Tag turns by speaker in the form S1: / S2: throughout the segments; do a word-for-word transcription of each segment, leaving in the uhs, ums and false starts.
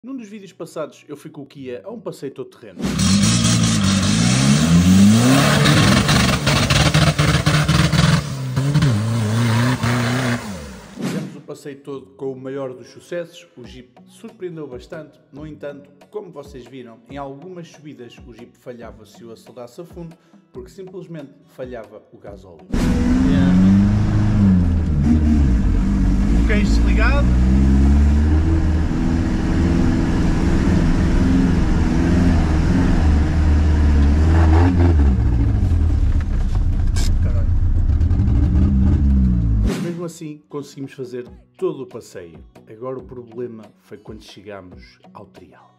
S1: Num dos vídeos passados eu fui com o Kia a um passeio todo terreno. Fizemos o passeio todo com o maior dos sucessos, o Jeep surpreendeu bastante. No entanto, como vocês viram, em algumas subidas o Jeep falhava se o acelerasse a fundo, porque simplesmente falhava o gasóleo.
S2: O cães desligado.
S1: Mesmo assim, conseguimos fazer todo o passeio. Agora o problema foi quando chegámos ao trial.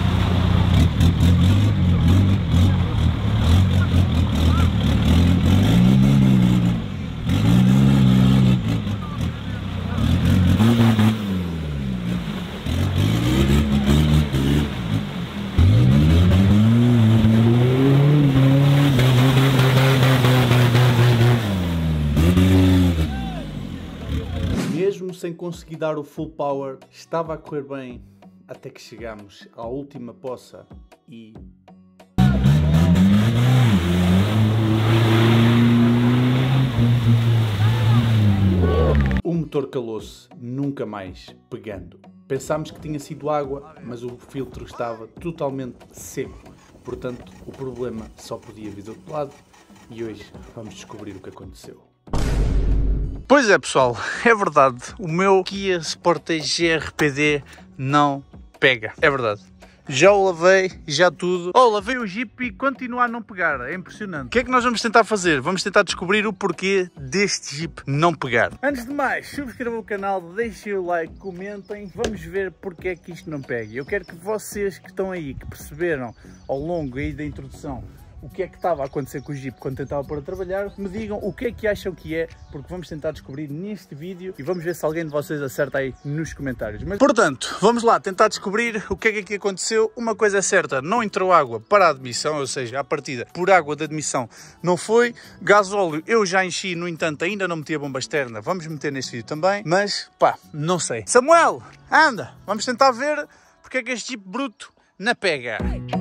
S1: Mesmo sem conseguir dar o full power, estava a correr bem até que chegámos à última poça e... o motor calou-se, nunca mais pegando. Pensámos que tinha sido água, mas o filtro estava totalmente seco. Portanto, o problema só podia vir do outro lado e hoje vamos descobrir o que aconteceu.
S2: Pois é, pessoal, é verdade, o meu Kia Sportage G R P D não pega, é verdade. Já o lavei, já tudo. Oh, lavei o Jeep e continua a não pegar, é impressionante. O que é que nós vamos tentar fazer? Vamos tentar descobrir o porquê deste Jeep não pegar. Antes de mais, subscrevam o canal, deixem o like, comentem. Vamos ver porque é que isto não pega. Eu quero que vocês que estão aí, que perceberam ao longo aí da introdução o que é que estava a acontecer com o Jeep quando tentava pôr a trabalhar, me digam o que é que acham que é, porque vamos tentar descobrir neste vídeo e vamos ver se alguém de vocês acerta aí nos comentários. Mas, portanto, vamos lá tentar descobrir o que é que aqui aconteceu. Uma coisa é certa, não entrou água para a admissão, ou seja, a partida por água da admissão não foi. Gasóleo eu já enchi, no entanto ainda não meti a bomba externa, vamos meter neste vídeo também, mas pá, não sei. Samuel, anda, vamos tentar ver porque é que este Jeep bruto não pega.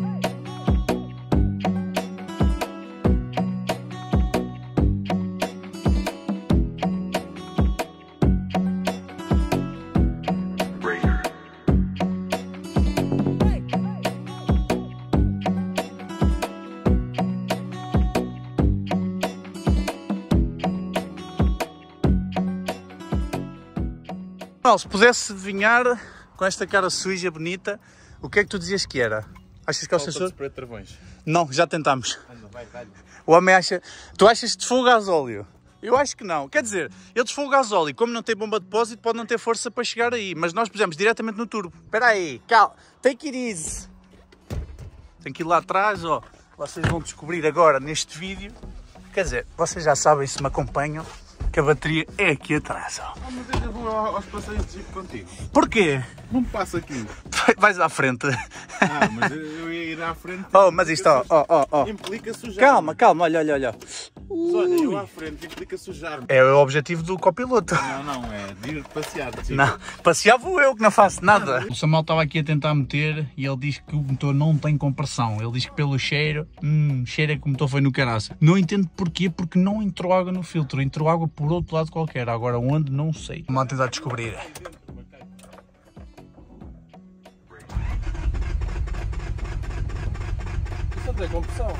S2: Se pudesse adivinhar, com esta cara suja, bonita, o que é que tu dizias que era? Achas que é o sensor? Não, já tentámos. Anda, vai, vai. O homem acha... Tu achas que desfou o gasóleo? Eu acho que não. Quer dizer, ele desfou o gasóleo, como não tem bomba de depósito, pode não ter força para chegar aí. Mas nós pusemos diretamente no turbo. Espera aí, calma. Take it easy. Tem que ir lá atrás, ó. Vocês vão descobrir agora neste vídeo. Quer dizer, vocês já sabem, se me acompanham, que a bateria é aqui atrás, ó.
S3: Oh, mas eu vou aos passeios de Jeep contigo.
S2: Porquê?
S3: Não me passa aqui.
S2: Vais à frente.
S3: Ah, mas eu ia ir à frente.
S2: Oh, mas isto, ó, ó, ó, ó.
S3: Implica sujar.
S2: Calma, calma, olha, olha, olha.
S3: Mas olha, eu à frente implica sujar-me.
S2: É o objetivo do copiloto.
S3: Não, não, é de ir passear. Tipo.
S2: Não, passear vou eu que não faço nada. O Samuel estava aqui a tentar meter e ele diz que o motor não tem compressão. Ele diz que pelo cheiro, hum, cheiro é que o motor foi no caraça. Não entendo porquê, porque não entrou água no filtro. Entrou água por outro lado qualquer. Agora onde, não sei. Vamos lá tentar descobrir.
S4: Isso não tem compressão.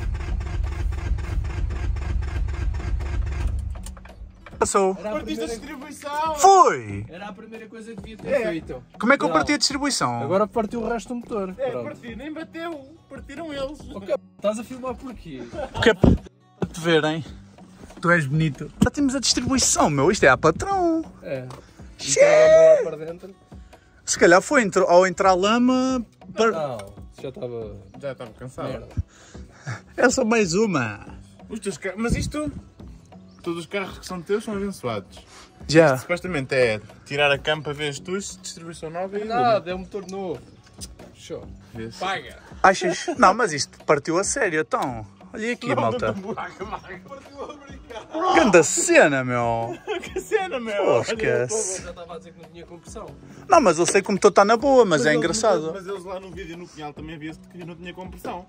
S2: Passou.
S3: Partiste a distribuição!
S2: Foi!
S4: Era a primeira coisa que devia ter
S3: É.
S4: feito.
S2: Como é que eu
S4: Não.
S2: parti a distribuição?
S4: Agora partiu o resto do motor.
S3: É,
S4: Pronto.
S3: partir, nem bateu. Partiram eles.
S4: Ok, estás a filmar porquê?
S2: Porque é para te verem. Tu és bonito. Já temos a distribuição, meu. Isto é a patrão.
S4: É.
S2: Xê!
S4: Entrava lá para dentro.
S2: Se calhar foi entro- ao entrar lama. Para...
S4: Não, já estava.
S3: Já estava cansado.
S4: Merda.
S2: É só mais uma.
S3: Os teus carros, mas isto, todos os carros que são teus são abençoados.
S2: Já.
S3: Supostamente é tirar a cama para ver as tuas, distribuição nova e
S4: Nada, é um motor novo. Show.
S3: Vê-se.
S4: Paga.
S2: Achas? Não, mas isto partiu a sério, então. Olha aqui, malta.
S3: Não, não, não, não, não.
S4: Partiu a brincar.
S2: Grande cena, meu.
S3: Que cena, meu!
S2: Oh, esquece.
S4: Já estava a dizer que não tinha compressão.
S2: Não, mas eu sei como estou está na boa, mas, é
S3: eles-
S2: engraçado.
S3: Mas eles lá no vídeo no Pinhal também via-se que não tinha compressão.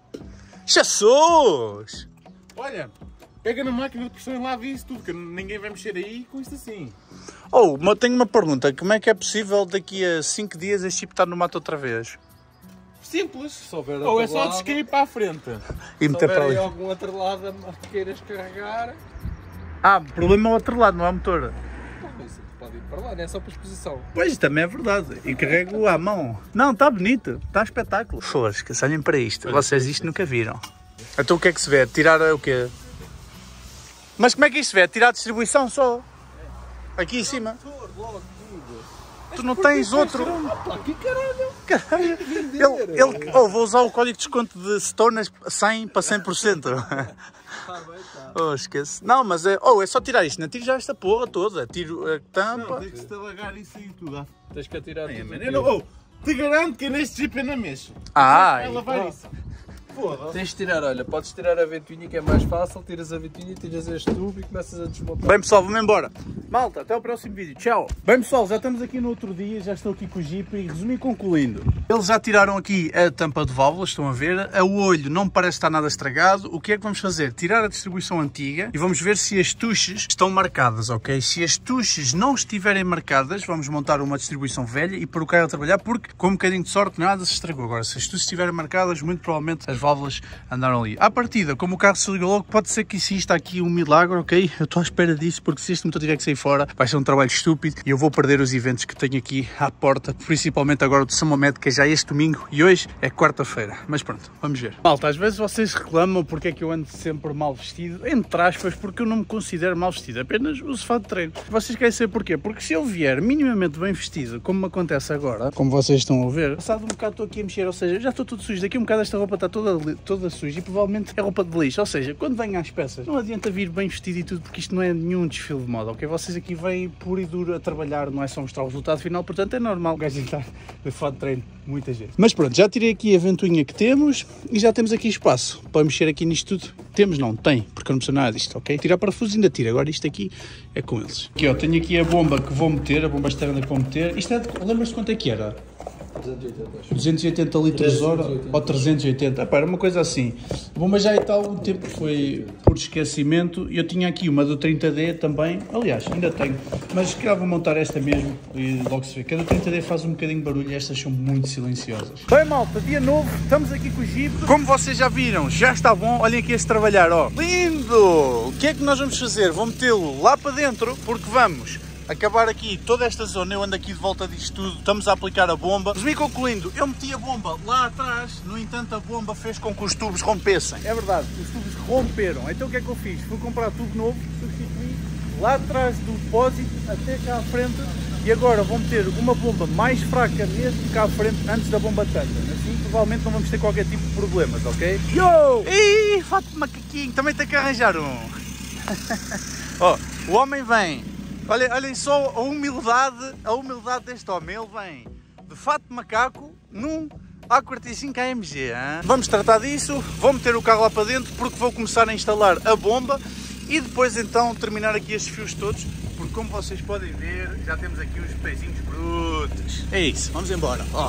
S2: Jesus!
S3: Olha, pega na máquina de pressão e lá vê isso tudo, que ninguém vai mexer aí com isto assim.
S2: Oh, mas tenho uma pergunta. Como é que é possível daqui a cinco dias este chip estar no mato outra vez?
S3: Simples.
S4: Se houver
S3: Ou é
S4: outro
S3: só
S4: lado,
S3: descair para a frente.
S2: E
S4: Se
S2: meter para
S4: houver aí
S2: ali.
S4: algum outro lado que queiras carregar,
S2: Ah, o problema é o outro lado, não é o motor.
S4: isso pode ir para lá, não é só para exposição.
S2: Pois, também é verdade. E carrego à mão. Não, está bonito. Está espetáculo. Foscas, olhem para isto. Vocês isto nunca viram. Então o que é que se vê? Tirar o quê? Mas como é que isto se vê? Tirar a distribuição só? Aqui em cima?
S4: Logo tudo.
S2: Tu não tens outro?
S4: Pá, que caralho!
S2: Caralho. Ele, ele, oh, vou usar o código de desconto de Stonas cem para cem por cento.
S4: Está bem, está.
S2: Oh, esquece. Não, mas é... Oh, é só tirar isto. Não tiro já esta porra toda. Tiro a tampa.
S3: Não, tens que se alagar isso aí tudo. Ah.
S4: Tens que atirar
S3: Ai,
S4: tudo.
S3: man,
S4: aqui.
S3: eu não, oh, te garanto que neste Jeep eu não mexo.
S2: Ah,
S3: Vai lavar isso. Foda-se.
S4: Tens de tirar, olha, podes tirar a ventoinha que é mais fácil, tiras a ventoinha, tiras este tubo e começas a desmontar.
S2: bem pessoal, vamos embora. Malta, até o próximo vídeo. Tchau. Bem pessoal, já estamos aqui no outro dia, já estou aqui com o Jeep e resumir concluindo. Eles já tiraram aqui a tampa de válvulas, estão a ver. O olho não parece estar nada estragado. O que é que vamos fazer? Tirar a distribuição antiga e vamos ver se as tuches estão marcadas, ok? Se as tuches não estiverem marcadas, vamos montar uma distribuição velha e pôr o carro a trabalhar, porque com um bocadinho de sorte nada se estragou. Agora, se as tuches estiverem marcadas, muito provavelmente as válvulas andaram ali. À partida, como o carro se ligou logo, pode ser que exista aqui um milagre, ok? Eu estou à espera disso, porque se este motor tiver que sair fora, vai ser um trabalho estúpido e eu vou perder os eventos que tenho aqui à porta, principalmente agora o de São Mamede, que é já este domingo e hoje é quarta-feira. Mas pronto, vamos ver. Malta, às vezes vocês reclamam porque é que eu ando sempre mal vestido, entre aspas, porque eu não me considero mal vestido, apenas uso fato de treino. Vocês querem saber porquê? Porque se eu vier minimamente bem vestido, como me acontece agora, como vocês estão a ver, passado um bocado estou aqui a mexer, ou seja, já estou todo sujo, daqui a um bocado esta roupa está toda, toda suja e provavelmente é roupa de lixo, ou seja, quando venho às peças, não adianta vir bem vestido e tudo, porque isto não é nenhum desfile de moda, ok? Vocês aqui vêm puro e duro a trabalhar, não é só mostrar o resultado final, portanto é normal o gajo entrar de fato de treino, muita gente. Mas pronto, já tirei aqui a ventoinha que temos e já temos aqui espaço para mexer aqui nisto tudo. Temos não, tem, porque eu não preciso nada disto, ok? Tirar parafusos ainda tira, agora isto aqui é com eles. Aqui ó, tenho aqui a bomba que vou meter, a bomba externa que vou meter. Isto é, lembras-te quanto é que era?
S4: duzentos e oitenta.
S2: duzentos e oitenta litros hora ou trezentos e oitenta, ah, pá, era uma coisa assim. A bomba já e tal, o tempo foi por esquecimento. Eu tinha aqui uma do trinta D também, aliás, ainda tenho, mas se calhar vou montar esta mesmo e logo se vê. Cada trinta D faz um bocadinho de barulho e estas são muito silenciosas. Bem malta, dia novo, estamos aqui com o Jeep. Como vocês já viram, já está bom, olhem aqui este trabalhar, ó. Lindo! O que é que nós vamos fazer? Vou metê-lo lá para dentro, porque vamos acabar aqui toda esta zona. Eu ando aqui de volta disto tudo, estamos a aplicar a bomba. Resumir concluindo, eu meti a bomba lá atrás, no entanto a bomba fez com que os tubos rompessem. É verdade, os tubos romperam. Então o que é que eu fiz? Fui comprar tubo novo, substituí lá atrás do depósito até cá à frente e agora vou meter uma bomba mais fraca mesmo cá à frente antes da bomba tanta. Assim provavelmente não vamos ter qualquer tipo de problemas, ok? Yo! Ih, fato de macaquinho, também tem que arranjar um. Ó, oh, o homem vem. Olhem, olhem só a humildade, a humildade deste homem. Ele vem de fato de macaco num A quarenta e cinco A M G. Hein? Vamos tratar disso, vou meter o carro lá para dentro porque vou começar a instalar a bomba e depois então terminar aqui estes fios todos, porque como vocês podem ver, já temos aqui uns pezinhos brutos. É isso, vamos embora. Ó.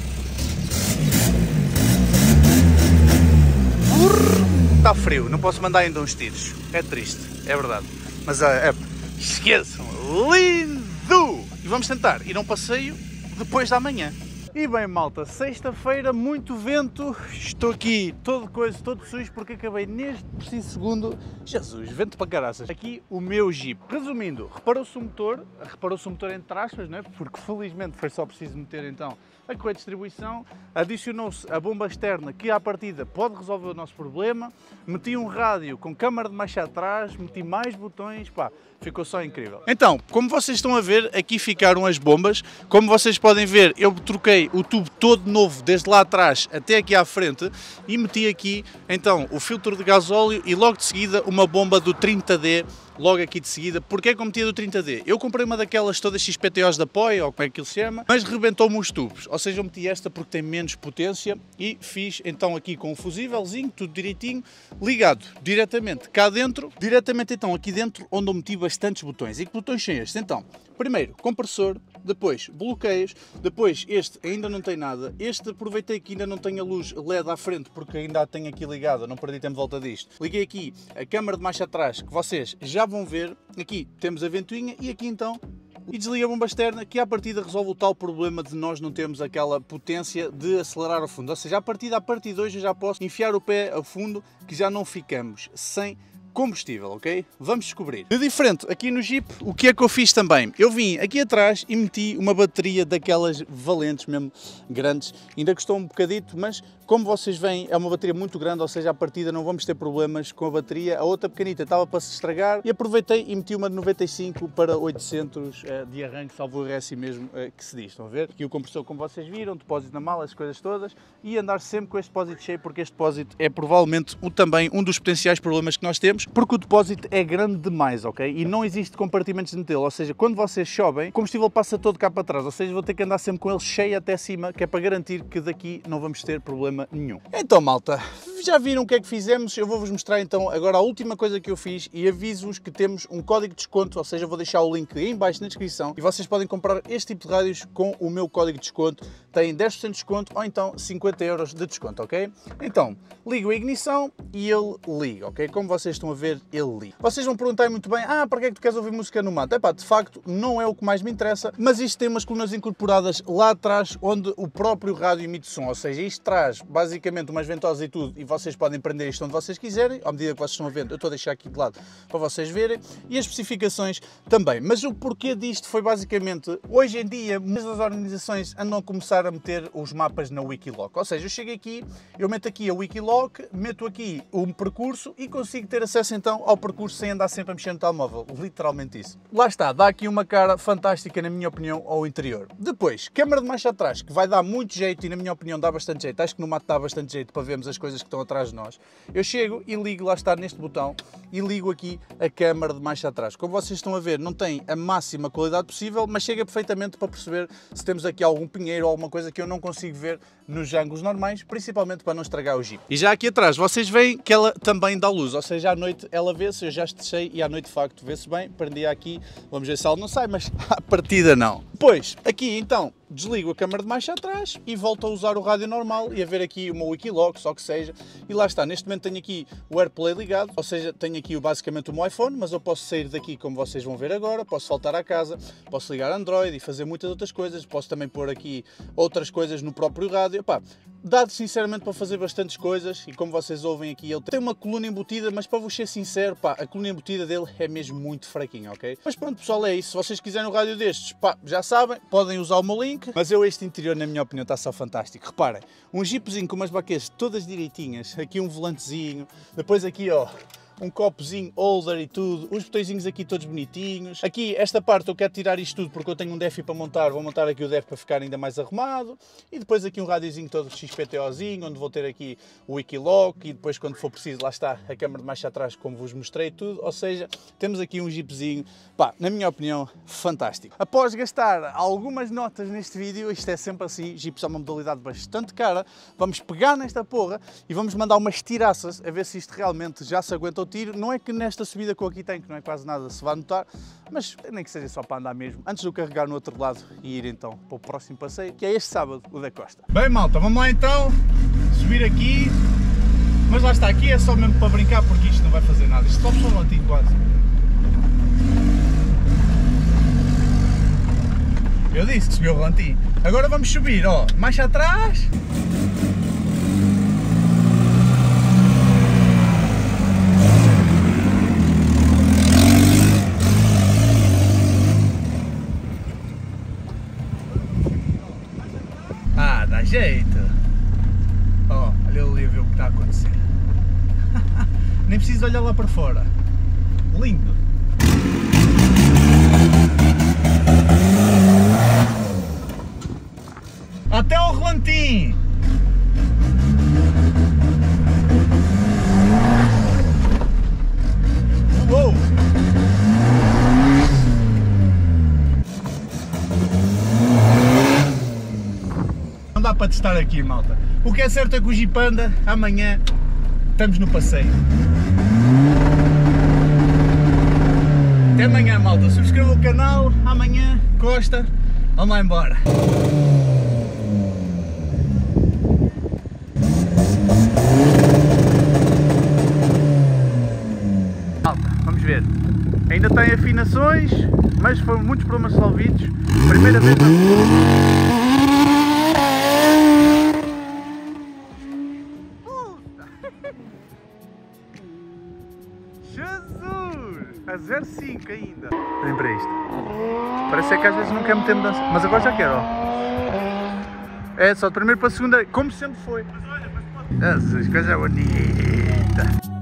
S2: Está frio, não posso mandar ainda uns tiros. É triste, é verdade. Mas é... é... esqueçam, lindo! E vamos tentar ir a um passeio depois da manhã. E bem malta, sexta-feira, muito vento, estou aqui todo coisa, todo sujo porque acabei neste preciso segundo, Jesus, vento para caraças, aqui o meu Jeep. Resumindo, reparou-se o motor, reparou-se o motor entre aspas, não é? Porque felizmente foi só preciso meter então a correia de distribuição, adicionou-se a bomba externa que à partida pode resolver o nosso problema, meti um rádio com câmara de marcha atrás, meti mais botões, pá, ficou só incrível. Então, como vocês estão a ver, aqui ficaram as bombas, como vocês podem ver, eu troquei o tubo todo novo, desde lá atrás até aqui à frente, e meti aqui então o filtro de gasóleo e logo de seguida uma bomba do trinta D logo aqui de seguida. Porque é como metia do trinta D. Eu comprei uma daquelas todas X P T Os de apoio, ou como é que ele se chama, mas rebentou-me os tubos. Ou seja, eu meti esta porque tem menos potência e fiz então aqui com o fusívelzinho, tudo direitinho, ligado diretamente cá dentro, diretamente então aqui dentro onde eu meti bastantes botões. E que botões são estes? Então, primeiro compressor, depois bloqueios, depois este ainda não tem nada, este aproveitei que ainda não tem a luz L E D à frente porque ainda a tenho aqui ligada, não perdi tempo de volta disto. Liguei aqui a câmara de marcha atrás que vocês já vão ver, aqui temos a ventoinha e aqui então e desliga a bomba externa que à partida resolve o tal problema de nós não termos aquela potência de acelerar ao fundo. Ou seja, à partida, a partir de hoje eu já posso enfiar o pé ao fundo que já não ficamos sem combustível, ok? Vamos descobrir. De diferente, aqui no Jeep, o que é que eu fiz também? Eu vim aqui atrás e meti uma bateria daquelas valentes, mesmo grandes. Ainda custou um bocadito, mas como vocês veem, é uma bateria muito grande, ou seja, à partida não vamos ter problemas com a bateria. A outra pequenita estava para se estragar e aproveitei e meti uma de noventa e cinco para oitocentos uh, de arranque, salvo o assim mesmo uh, que se diz. Estão a ver? Aqui o compressor, como vocês viram, depósito na mala, as coisas todas, e andar sempre com este depósito cheio, porque este depósito é provavelmente o, também um dos potenciais problemas que nós temos, porque o depósito é grande demais, ok? E não existe compartimentos de metê-lo, ou seja, quando vocês chovem, o combustível passa todo cá para trás, ou seja, vou ter que andar sempre com ele cheio até cima, que é para garantir que daqui não vamos ter problema nenhum. Então, malta, já viram o que é que fizemos? Eu vou-vos mostrar então agora a última coisa que eu fiz e aviso-vos que temos um código de desconto, ou seja, vou deixar o link aí em baixo na descrição e vocês podem comprar este tipo de rádios com o meu código de desconto. Tem dez por cento de desconto ou então cinquenta euros de desconto, ok? Então, ligo a ignição e ele liga, ok? Como vocês estão a ver, ele liga. Vocês vão perguntar muito bem, ah, para que é que tu queres ouvir música no mato? Epá, de facto, não é o que mais me interessa, mas isto tem umas colunas incorporadas lá atrás onde o próprio rádio emite som, ou seja, isto traz basicamente umas ventosas e tudo e vocês podem prender isto onde vocês quiserem, à medida que vocês estão a ver, eu estou a deixar aqui de lado para vocês verem, e as especificações também. Mas o porquê disto foi basicamente, hoje em dia, muitas das organizações andam a começar a meter os mapas na Wikiloc, ou seja, eu chego aqui, eu meto aqui a Wikiloc, meto aqui o percurso e consigo ter acesso então ao percurso sem andar sempre a mexer no telemóvel, literalmente isso. Lá está, dá aqui uma cara fantástica na minha opinião ao interior. Depois, câmara de marcha atrás, que vai dar muito jeito e na minha opinião dá bastante jeito, acho que no mato dá bastante jeito para vermos as coisas que estão atrás de nós. Eu chego e ligo, lá está neste botão, e ligo aqui a câmara de marcha atrás. Como vocês estão a ver, não tem a máxima qualidade possível, mas chega perfeitamente para perceber se temos aqui algum pinheiro ou alguma coisa que eu não consigo ver nos ângulos normais, principalmente para não estragar o Jeep. E já aqui atrás, vocês veem que ela também dá luz, ou seja, à noite ela vê-se, eu já estechei e à noite de facto vê-se bem, prendi aqui, vamos ver se ela não sai, mas à partida não. Depois, aqui então, desligo a câmara de marcha atrás e volto a usar o rádio normal e a ver aqui uma Wikiloc, só que seja, e lá está, neste momento tenho aqui o AirPlay ligado, ou seja, tenho aqui basicamente o meu iPhone, mas eu posso sair daqui como vocês vão ver agora, posso voltar à casa, posso ligar Android e fazer muitas outras coisas, posso também pôr aqui outras coisas no próprio rádio, pá, dá sinceramente para fazer bastantes coisas e como vocês ouvem aqui, ele tem uma coluna embutida, mas para vos ser sincero, pá, a coluna embutida dele é mesmo muito fraquinha, ok? Mas pronto pessoal, é isso, se vocês quiserem um rádio destes, pá, já sabem, podem usar o meu link, mas eu este interior na minha opinião está só fantástico. Reparem, um jeepzinho com umas baquetas todas direitinhas, aqui um volantezinho, depois aqui ó, um copozinho holder e tudo, os botõezinhos aqui todos bonitinhos. Aqui, esta parte eu quero tirar isto tudo porque eu tenho um D E F I para montar, vou montar aqui o D E F I para ficar ainda mais arrumado. E depois aqui um rádiozinho todo X P T Ozinho, onde vou ter aqui o Wikiloc e depois quando for preciso, lá está, a câmara de marcha atrás como vos mostrei tudo. Ou seja, temos aqui um jeepzinho, pá, na minha opinião, fantástico. Após gastar algumas notas neste vídeo, isto é sempre assim, jeeps é uma modalidade bastante cara, vamos pegar nesta porra e vamos mandar umas tiraças a ver se isto realmente já se aguenta o tiro. Não é que nesta subida que eu aqui tenho, que não é quase nada, se vai notar, mas nem que seja só para andar mesmo, antes de eu carregar no outro lado e ir então para o próximo passeio, que é este sábado, o da Costa. Bem malta, vamos lá então, subir aqui, mas lá está, aqui é só mesmo para brincar porque isto não vai fazer nada, isto sobe só um latinho quase. Eu disse que subiu o rolantinho. Agora vamos subir, ó, marcha atrás. Ah, dá jeito. Ó, olha ali a ver o que está a acontecer. Nem preciso olhar lá para fora. Lindo. Até ao relantinho! Uou! para testar aqui, malta. O que é certo é que o Jeep anda, amanhã estamos no passeio. Até amanhã, malta. Subscreva o canal, amanhã, Costa, vamos lá embora. Malta, vamos ver. Ainda tem afinações, mas foram muitos problemas resolvidos. Primeira vez na... Jesus! A zero vírgula cinco ainda. Olhem para isto. Parece que às vezes não quer meter mudança, mas agora já quero, ó. É só de primeiro para a segunda, como sempre foi. Jesus, coisa bonita.